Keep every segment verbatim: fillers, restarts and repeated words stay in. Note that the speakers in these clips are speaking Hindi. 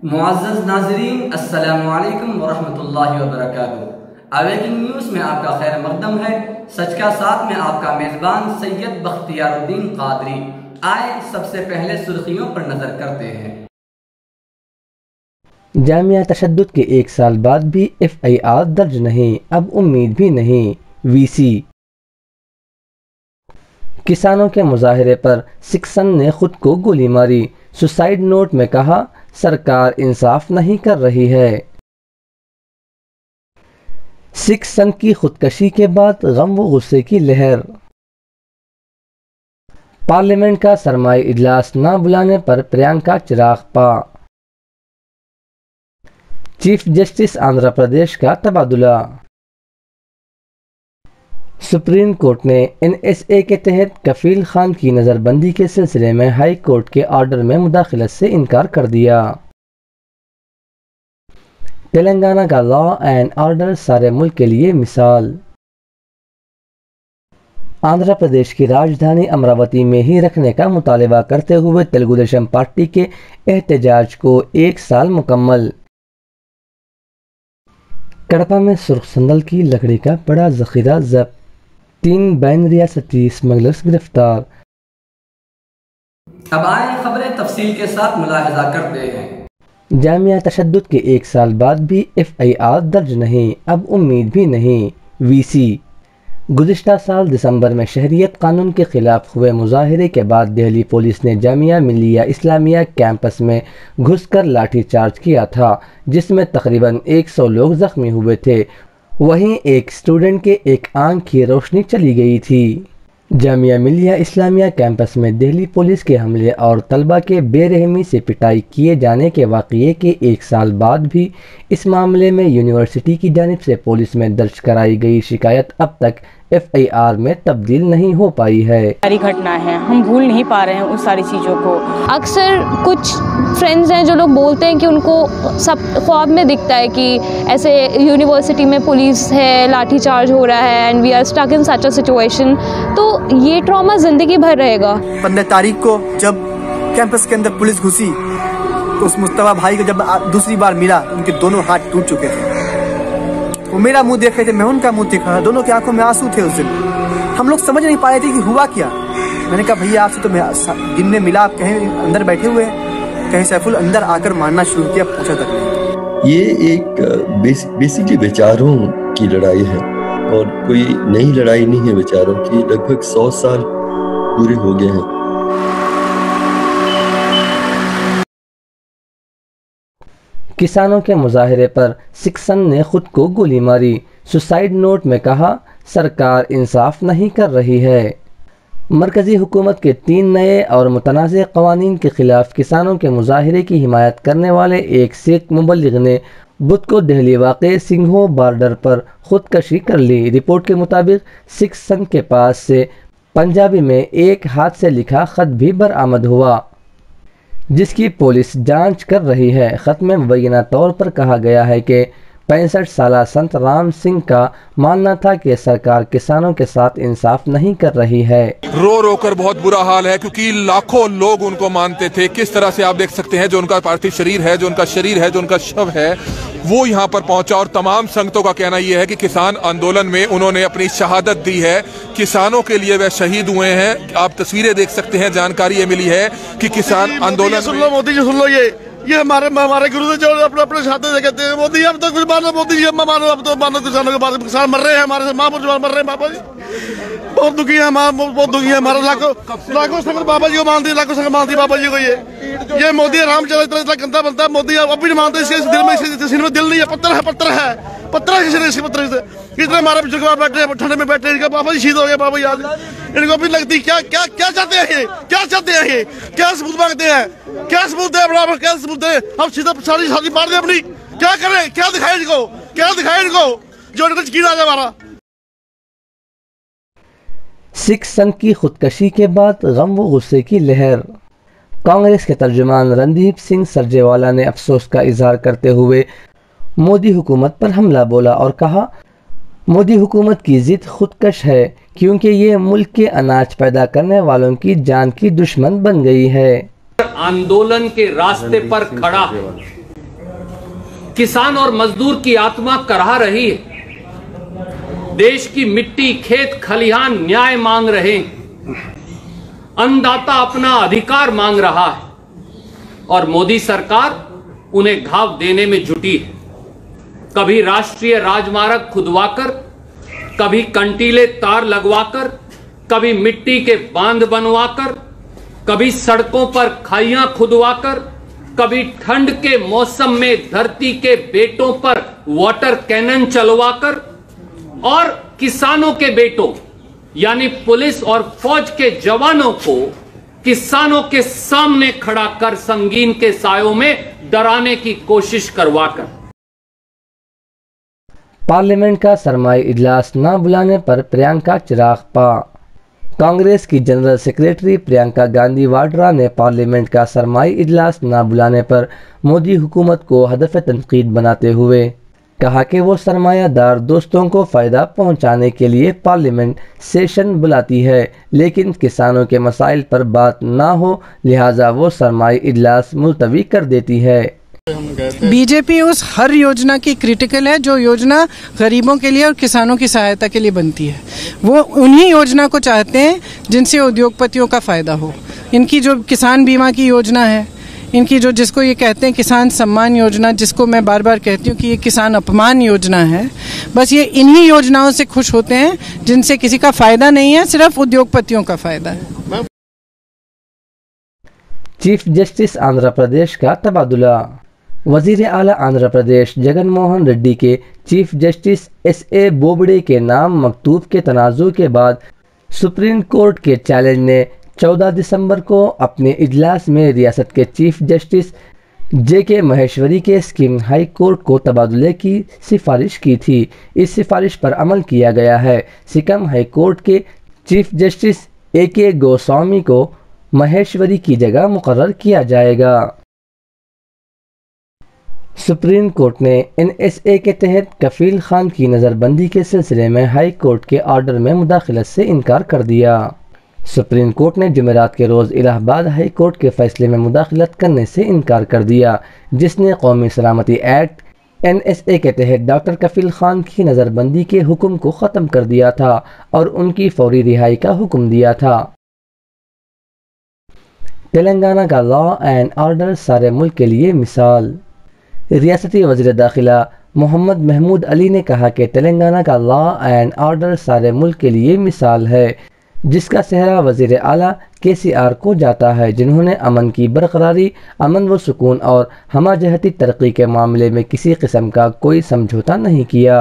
मुअज़्ज़ज़ नाज़रीन, अस्सलामु अलैकुम वरहमतुल्लाहि वबरकातुहू। अवेकिंग न्यूज़ में आपका खैर मकदम है। सच का साथ में आपका मेज़बान सैयद बख्तियारुद्दीन क़ादरी। आए सबसे पहले सुर्खियों पर नजर करते हैं। जामिया तशद्दुद के एक साल बाद भी एफ आई आर दर्ज नहीं, अब उम्मीद भी नहीं। वी सी किसानों के मुजाहरे पर सिक्सन ने खुद को गोली मारी। सुसाइड नोट में कहा, सरकार इंसाफ नहीं कर रही है। सिक्सन की खुदकशी के बाद गम व गुस्से की लहर। पार्लियामेंट का सरमाई इजलास न बुलाने पर प्रियंका चिराग पा। चीफ जस्टिस आंध्र प्रदेश का तबादुला। सुप्रीम कोर्ट ने एन एस ए के तहत कफील खान की नज़रबंदी के सिलसिले में हाई कोर्ट के ऑर्डर में मुदाखलत से इनकार कर दिया। तेलंगाना का लॉ एंड ऑर्डर सारे मुल्क के लिए मिसाल। आंध्र प्रदेश की राजधानी अमरावती में ही रखने का मुतालबा करते हुए तेलुगु देशम पार्टी के एहतजाज को एक साल मुकम्मल। कड़पा में सुर्ख संदल की लकड़ी का बड़ा जखीरा जब्त। तीन बैन रियासती स्मगलर्स गिरफ्तार। अब आए खबरें तफसील के साथ मुलाहिजा करते हैं। जामिया तशद्दुद के एक साल बाद भी एफ आई आर दर्ज नहीं, अब उम्मीद भी नहीं। वी सी गुज़िश्ता साल दिसंबर में शहरियत कानून के खिलाफ हुए मुजाहरे के बाद दिल्ली पुलिस ने जामिया मिलिया इस्लामिया कैंपस में घुसकर लाठीचार्ज किया था, जिसमें तकरीबन सौ लोग जख्मी हुए थे। वहीं एक स्टूडेंट के एक आंख की रोशनी चली गई थी। जामिया मिलिया इस्लामिया कैंपस में दिल्ली पुलिस के हमले और तलबा के बेरहमी से पिटाई किए जाने के वाक़ये के एक साल बाद भी इस मामले में यूनिवर्सिटी की जानिब से पुलिस में दर्ज कराई गई शिकायत अब तक एफ आई आर में तब्दील नहीं हो पाई है। सारी घटना है, हम भूल नहीं पा रहे हैं उस सारी चीज़ों को। अक्सर कुछ फ्रेंड्स हैं जो लोग बोलते हैं कि उनको सब ख्वाब में दिखता है कि ऐसे यूनिवर्सिटी में पुलिस है, लाठीचार्ज हो रहा है and we are stuck in such a situation. तो ये ट्रॉमा ज़िंदगी भर रहेगा। पंद्रह तारीख को जब कैंपस के अंदर पुलिस घुसी तो उस मुस्तफा भाई को जब दूसरी बार मिला तो उनके दोनों हाथ टूट चुके थे। वो मेरा मुंह देख रहे थे, मैं उनका मुंह देख रहा था, दोनों की आंखों में आंसू थे। उस दिन हम लोग समझ नहीं पाए थे कि हुआ क्या। मैंने कहा भैया आपसे तो मैं दिन में मिला, आप कहीं अंदर बैठे हुए हैं, कहीं सैफुल अंदर आकर मारना शुरू किया, पूछा तक नहीं। ये एक बेस, बेसिकली विचारों की लड़ाई है और कोई नई लड़ाई नहीं है विचारों की। लगभग सौ साल पूरे हो गए हैं। किसानों के मुजाहरे पर सिक्सन ने खुद को गोली मारी। सुसाइड नोट में कहा, सरकार इंसाफ नहीं कर रही है। मरकजी हुकूमत के तीन नए और मुतनाज़ कवानीन के खिलाफ किसानों के मुजाहरे की हिमायत करने वाले एक सिख मुबल्लिग ने बुध को दिल्ली वाक़े सिंघो बॉर्डर पर खुदकशी कर ली। रिपोर्ट के मुताबिक सिक्सन के पास से पंजाबी में एक हाथ से लिखा खत भी बरामद हुआ, जिसकी पुलिस जांच कर रही है। खत में मुबैना तौर पर कहा गया है कि पैंसठ साला संत राम सिंह का मानना था कि सरकार किसानों के साथ इंसाफ नहीं कर रही है। रो रो कर बहुत बुरा हाल है, क्योंकि लाखों लोग उनको मानते थे। किस तरह से आप देख सकते हैं, जो उनका पार्थिव शरीर है, जो उनका शरीर है, जो उनका शव है, वो यहाँ पर पहुंचा। और तमाम संगतों का कहना यह है कि किसान आंदोलन में उन्होंने अपनी शहादत दी है, किसानों के लिए वह शहीद हुए हैं। आप तस्वीरें देख सकते हैं, जानकारी ये मिली है कि किसान आंदोलन। सुन लो मोदी जी, सुन लो, ये ये हमारे हमारे गुरु जो अपने अपने छात्र से कहते हैं, मोदी अब तो कुछ मानो, मोदी जी अब मानो, अब तो मानो किसानों के बारे में। किसान मर रहे हैं, हमारे माँ मर रहे हैं, बाबा जी बहुत दुखी है, बहुत दुखी है। हमारे लाखों लाखों संगत बाबा जी को मानती है, लाखों संगत मानती है बाबा जी को। ये ये मोदी आराम चला इतना इतना गंदा बनता है। मोदी अब भी नहीं मानते, इसके दिल में इसके में दिल नहीं है, पत्थर है, पत्थर है, पत्थर है इसके पत्थर से। इतने हमारे बुजुर्ग बैठे हैं, ठंडे में बैठे हैं, बाबा जी शहीद हो गए। बाबा जी आज इनको भी लगती क्या क्या क्या चाहते हैं ये, क्या चाहते हैं ये, क्या सबूत मांगते हैं, क्या सबूत है बराबर, क्या सबूत है। अब सीधा सारी शादी मार दे अपनी, क्या करें, क्या दिखाए इनको, क्या दिखाए इनको, जो इनको यकीन आ जाए हमारा। सिक्सन की खुदकशी के बाद गम व गुस्से की लहर। कांग्रेस के तर्जुमान रणदीप सिंह सरजेवाला ने अफसोस का इजहार करते हुए मोदी हुकूमत पर हमला बोला और कहा, मोदी हुकूमत की जिद खुदकश है, क्योंकि ये मुल्क के अनाज पैदा करने वालों की जान की दुश्मन बन गई है। आंदोलन के रास्ते पर खड़ा है, किसान और मजदूर की आत्मा कराह रही है। देश की मिट्टी, खेत, खलिहान न्याय मांग रहे हैं। अन्नदाता अपना अधिकार मांग रहा है और मोदी सरकार उन्हें घाव देने में जुटी है। कभी राष्ट्रीय राजमार्ग खुदवाकर, कभी कंटीले तार लगवाकर, कभी मिट्टी के बांध बनवाकर, कभी सड़कों पर खाइयां खुदवाकर, कभी ठंड के मौसम में धरती के बेटों पर वाटर कैनन चलवाकर और किसानों के बेटों यानी पुलिस और फौज के जवानों को किसानों के सामने खड़ा कर संगीन के सायों में डराने की कोशिश करवाकर। पार्लियामेंट का सरमाई इजलास न बुलाने पर प्रियंका चिराग पा। कांग्रेस की जनरल सेक्रेटरी प्रियंका गांधी वाड्रा ने पार्लियामेंट का सरमाई इजलास न बुलाने पर मोदी हुकूमत को हदफ तनकीद बनाते हुए कहा कि वो सरमायादार दोस्तों को फ़ायदा पहुंचाने के लिए पार्लियामेंट सेशन बुलाती है, लेकिन किसानों के मसाइल पर बात ना हो लिहाजा वो सरमाई इजलास मुलतवी कर देती है। बीजेपी उस हर योजना की क्रिटिकल है जो योजना गरीबों के लिए और किसानों की सहायता के लिए बनती है। वो उन्हीं योजना को चाहते हैं जिनसे उद्योगपतियों का फ़ायदा हो। इनकी जो किसान बीमा की योजना है, इनकी जो जिसको ये कहते हैं किसान सम्मान योजना, जिसको मैं बार बार कहती हूँ कि ये किसान अपमान योजना है, बस ये इन्हीं योजनाओं से खुश होते हैं जिनसे किसी का फ़ायदा नहीं है, सिर्फ उद्योगपतियों का फ़ायदा है। चीफ जस्टिस आंध्र प्रदेश का तबादुला। वजीर आला आंध्र प्रदेश जगन मोहन रेड्डी के chief justice S A Bobde के नाम मकतूब के तनाज़ुर के बाद सुप्रीम कोर्ट के चैलेंज ने चौदह दिसंबर को अपने इजलास में रियासत के चीफ जस्टिस जे के महेश्वरी के स्कीम हाई कोर्ट को तबादले की सिफारिश की थी। इस सिफारिश पर अमल किया गया है। सिक्किम हाई कोर्ट के chief justice A K Goswami को महेश्वरी की जगह मुकर्रर किया जाएगा। सुप्रीम कोर्ट ने एन एस ए के तहत कफील खान की नज़रबंदी के सिलसिले में हाई कोर्ट के ऑर्डर में मुदाखलत से इनकार कर दिया। सुप्रीम कोर्ट ने जुमेरात के रोज़ इलाहाबाद हाई कोर्ट के फैसले में मुदाखलत करने से इनकार कर दिया, जिसने कौमी सलामती एक्ट एन एस ए के तहत डॉक्टर कफील खान की नज़रबंदी के हुक्म को ख़त्म कर दिया था और उनकी फौरी रिहाई का हुक्म दिया था। तेलंगाना का लॉ एंड ऑर्डर सारे मुल्क के लिए मिसाल। रियासती वज़ीर दाखिला मोहम्मद महमूद अली ने कहा कि तेलंगाना का लॉ एंड ऑर्डर सारे मुल्क के लिए मिसाल है, जिसका सेहरा वज़ीर आला के सी आर को जाता है, जिन्होंने अमन की बरकरारी, अमन व सुकून और हमाजहती तरक्की के मामले में किसी किस्म का कोई समझौता नहीं किया।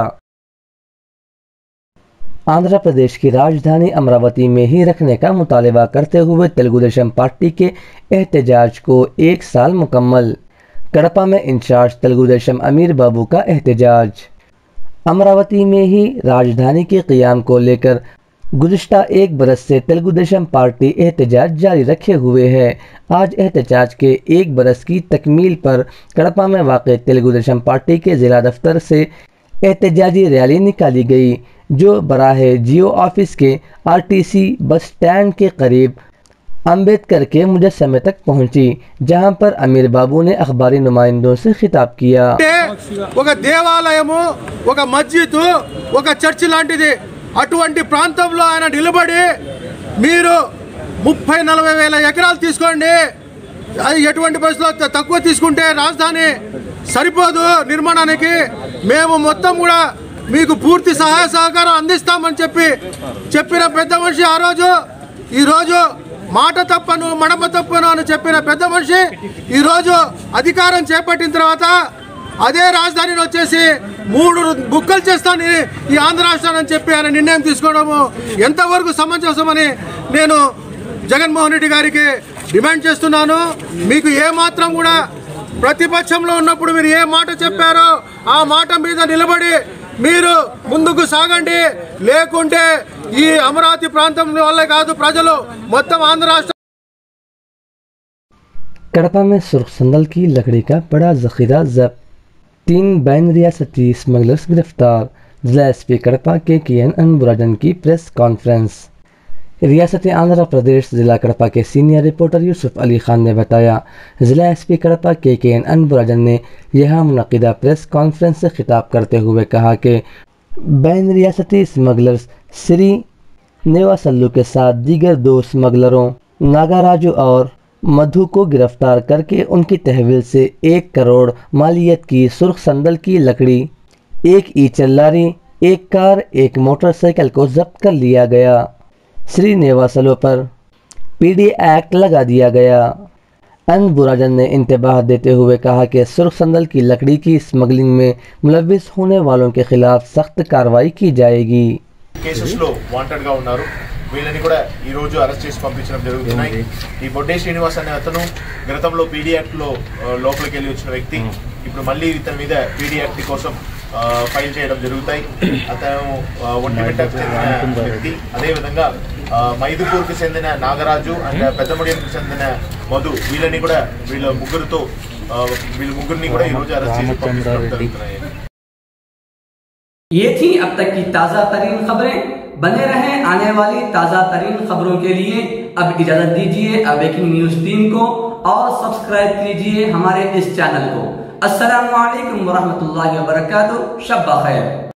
आंध्र प्रदेश की राजधानी अमरावती में ही रखने का मुतालबा करते हुए तेलुगु देशम पार्टी के एहतजाज को एक साल मुकम्मल। कड़पा में इंचार्ज तेलुगु देशम अमीर बाबू का एहतजाज। अमरावती में ही राजधानी के क़याम को लेकर गुज़िश्ता एक बरस से तेलुगु देशम पार्टी एहतजाज जारी रखे हुए है। आज एहतजाज के एक बरस की तकमील पर कड़पा में वाक़ तेलुगु देशम पार्टी के ज़िला दफ्तर से एहतजाजी रैली निकाली गई, जो बराहे जियो ऑफिस के R T C bus stand के करीब अम्बेडकर के मुजस्समे तक पहुंची, जहां पर अमीर बाबू ने अखबारी नुमाइंदों से खिताब किया। देवालयमु, ఒక మస్జిద్, ఒక చర్చి లాంటిది అటువంటి ప్రాంతంలో ఆయన నిలబడి మీరు ముప్పై నలభై వేల ఎకరాలు తీసుకోండి, అది ఎటువంటి పరిస్థితుల్లో తక్కువ తీసుకుంటే రాజధాని సరిపోదు నిర్మాణానికి, మేము మొత్తం కూడా మీకు పూర్తి సహాయ సహకారం అందిస్తామని చెప్పి చెప్పిన పెద్ద మనిషి ఆ రోజు, ఈ రోజు మాట తప్పను మడమ తప్పను అని చెప్పిన పెద్ద మనిషి ఈ రోజు అధికారం చేపట్టిన తర్వాత అదే రాజధానిని వచ్చేసి మూడు బుక్కలు చేస్తాను ఈ ఆంధ్ర రాష్ట్రాన్ని అని చెప్పి ఆయన నిర్ణయం తీసుకోవడము ఎంతవరకు సమంజసమని నేను జగన్మోహన్ రెడ్డి గారికి డిమాండ్ చేస్తున్నాను। మీకు ఏ మాత్రం కూడా ప్రతిపక్షంలో ఉన్నప్పుడు మీరు ఏ మాట చెప్పారో ఆ మాట మీద నిలబడి మీరు ముందుకు సాగండి, లేకుంటే ఈ అమరావతి ప్రాంతం వల్లే కాదు ప్రజలు మొత్తం ఆంధ్ర రాష్ట్ర। कड़पा में सुर्ख संदल की लकड़ी का बड़ा जखीरा जब्त, तीन बैन रियासती स्मगलर्स गिरफ्तार। जिला एस पी कड़पा के के एन अनबुराजन की प्रेस कॉन्फ्रेंस। रियासत आंध्र प्रदेश जिला कड़पा के सीनियर रिपोर्टर यूसुफ अली खान ने बताया। जिला एसपी कड़पा के के एन अनबुराजन ने यहाँ मुनक़िदा प्रेस कॉन्फ्रेंस से खिताब करते हुए कहा कि बैन रियासती स्मगलर्स श्री नेवासल्लू के साथ दीगर दो स्मगलरों नागाराजू और मधु को गिरफ्तार करके उनकी तहवील से एक करोड़ मालियत की सुर्ख संदल की लकड़ी, एक ई चल्लारी, एक कार, एक मोटरसाइकिल को जब्त कर लिया गया। श्री नेवासलो पर पीडी एक्ट लगा दिया गया। अनबुराजन ने इंतबाह देते हुए कहा कि सुर्ख संदल की लकड़ी की स्मगलिंग में मुलविस होने वालों के खिलाफ सख्त कार्रवाई की जाएगी। కేసెస్లో వాంటెడ్గా ఉన్నారు, వీళ్ళని కూడా ఈరోజు అరెస్ట్ చేసి పంపించడం జరుగుతున్నాయి। ఈ బొడ్డే శ్రీనివాస్ అనే అతను గతంలో పీడీ యాక్ట్లో లోపలికి వెళ్ళి వచ్చిన వ్యక్తి, ఇప్పుడు మళ్ళీ ఇతని మీద పీడీ యాక్ట్ కోసం ఫైల్ చేయడం జరుగుతాయి। అతను ఒంటిమిట్టకు చెందిన వ్యక్తి, అదేవిధంగా మైదుపూర్కి చెందిన నాగరాజు అండ్ పెద్దముడికి చెందిన మధు, వీళ్ళని కూడా వీళ్ళ ముగ్గురుతో వీళ్ళ ముగ్గురిని కూడా ఈరోజు అరెస్ట్ చేసి పంపించడం జరుగుతున్నాయి। ये थी अब तक की ताज़ा तरीन खबरें। बने रहें आने वाली ताज़ा तरीन खबरों के लिए। अब इजाज़त दीजिए अवेकिंग न्यूज़ टीम को और सब्सक्राइब कीजिए हमारे इस चैनल को। अस्सलामु अलैकुम वरहमतुल्लाहि वबरकातुहू। शब बखैर।